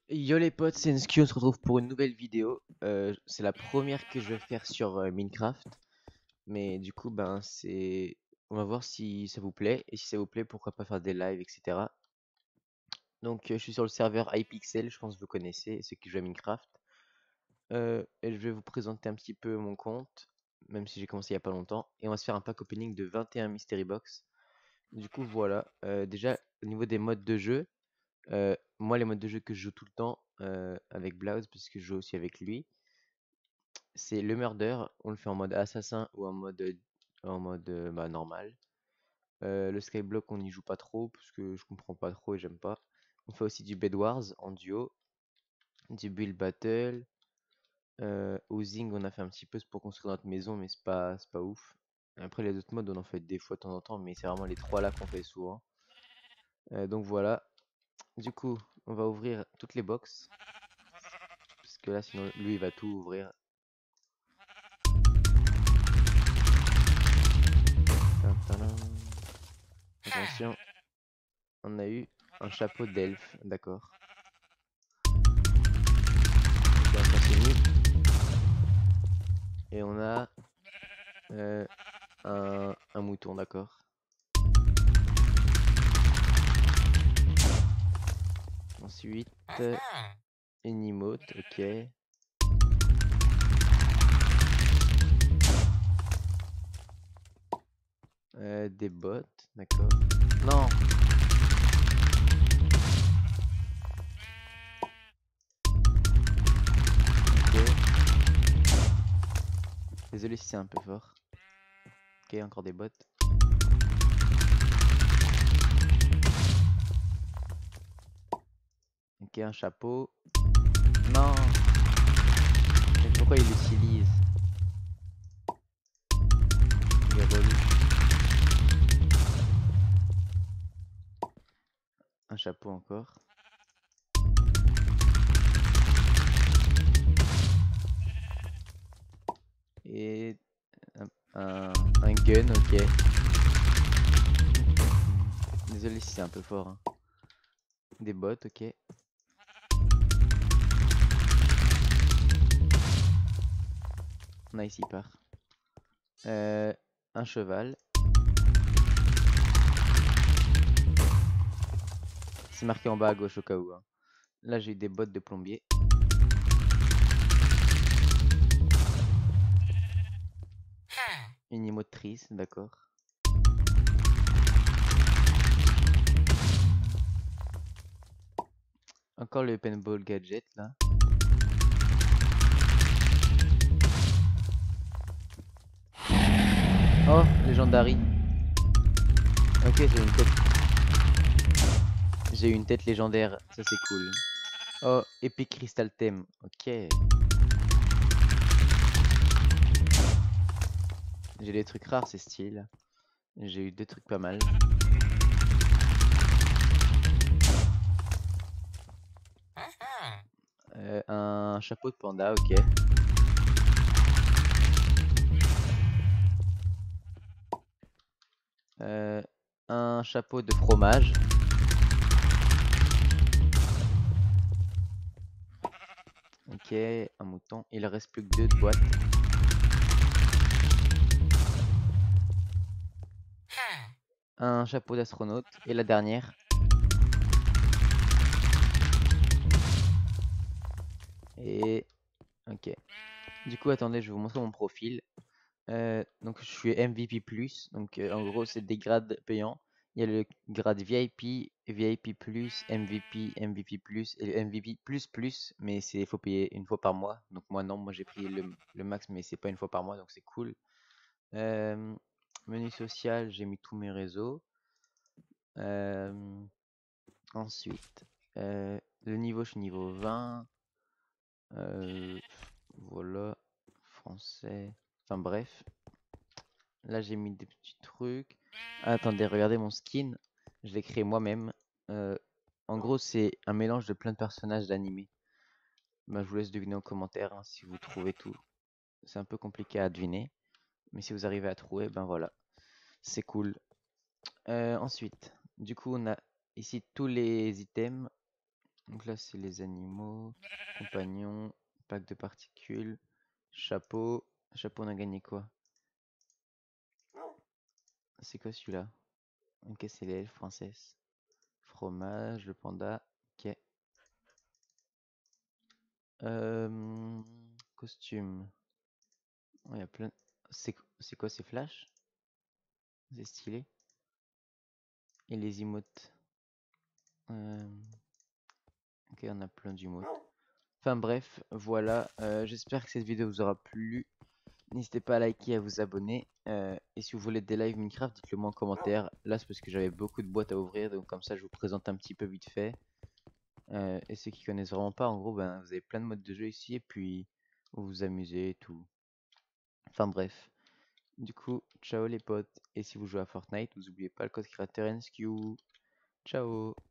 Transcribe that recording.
Yo les potes, c'est Ensky, on se retrouve pour une nouvelle vidéo. C'est la première que je vais faire sur Minecraft. Mais du coup, on va voir si ça vous plaît. Et si ça vous plaît, pourquoi pas faire des lives, etc. Donc je suis sur le serveur iPixel, je pense que vous connaissez, ceux qui jouent à Minecraft. Et je vais vous présenter un petit peu mon compte, même si j'ai commencé il y a pas longtemps. Et on va se faire un pack opening de 21 Mystery Box. Du coup, voilà. Déjà, au niveau des modes de jeu, moi, les modes de jeu que je joue tout le temps avec Blauz, parce que je joue aussi avec lui, c'est le murder. On le fait en mode assassin ou en mode normal. Le skyblock, on n'y joue pas trop, parce que je comprends pas trop et j'aime pas. On fait aussi du Bed Wars en duo, du build battle. Housing, on a fait un petit peu pour construire notre maison, mais c'est pas ouf. Après, les autres modes, on en fait des fois de temps en temps, mais c'est vraiment les trois là qu'on fait souvent. Donc voilà. Du coup, on va ouvrir toutes les box. Parce que là, sinon, lui, il va tout ouvrir. Tadam. Attention, on a eu un chapeau d'elfe, d'accord. Ok, on continue. Et on a un mouton, d'accord. Ensuite, une emote, ok. Des bottes, d'accord. Non! Ok. Désolé si c'est un peu fort. Ok, encore des bottes. Ok, un chapeau. Non! Mais pourquoi il l'utilise? Il est relou. Un chapeau encore. Et un gun, ok. Désolé si c'est un peu fort, hein. Des bottes, ok. Nice, il part. Un cheval. C'est marqué en bas à gauche au cas où, hein. Là, j'ai eu des bottes de plombier. Une motrice, d'accord. Encore le paintball gadget là. Oh, Legendary. Ok, j'ai une tête. J'ai une tête légendaire, ça c'est cool. Oh, Epic Crystal Theme, ok. J'ai des trucs rares, c'est style. J'ai eu deux trucs pas mal. Un chapeau de panda, ok. Un chapeau de fromage. Ok, un mouton. Il reste plus que deux de boîtes. Un chapeau d'astronaute. Et la dernière. Et... Ok. Du coup, attendez, je vais vous montrer mon profil. Donc je suis MVP+, donc en gros c'est des grades payants. Il y a le grade VIP, VIP+, MVP, MVP+, et le MVP++, mais il faut payer une fois par mois. Donc moi non, moi j'ai pris le max, mais c'est pas une fois par mois, donc c'est cool. Euh, Menu social, j'ai mis tous mes réseaux. Ensuite, le niveau, je suis niveau 20. Voilà, français. Enfin bref. Là, j'ai mis des petits trucs. Attendez, regardez mon skin. Je l'ai créé moi-même. Euh, En gros, c'est un mélange de plein de personnages d'animé. Bah, je vous laisse deviner en commentaire hein, si vous trouvez tout. C'est un peu compliqué à deviner. Mais si vous arrivez à trouver, ben voilà. C'est cool. Ensuite, du coup, on a ici tous les items. Donc là, c'est les animaux, compagnons, pack de particules, chapeau. Chapeau, on a gagné quoi? C'est quoi celui-là? Ok, c'est l'élève princesse. Fromage, le panda. Ok. Costume. Oh, il y a plein. C'est quoi, c'est Flash? C'est stylé. Et les emotes. Euh, Ok, on a plein d'emotes. Enfin bref, voilà. J'espère que cette vidéo vous aura plu. N'hésitez pas à liker et à vous abonner. Et si vous voulez des lives Minecraft, dites-le moi en commentaire. Là, c'est parce que j'avais beaucoup de boîtes à ouvrir. Donc comme ça, je vous présente un petit peu vite fait. Et ceux qui connaissent vraiment pas, en gros, ben, vous avez plein de modes de jeu ici. Et puis, vous vous amusez et tout. Enfin bref. Du coup, ciao les potes. Et si vous jouez à Fortnite, vous n'oubliez pas le code créateur NSQ. Ciao.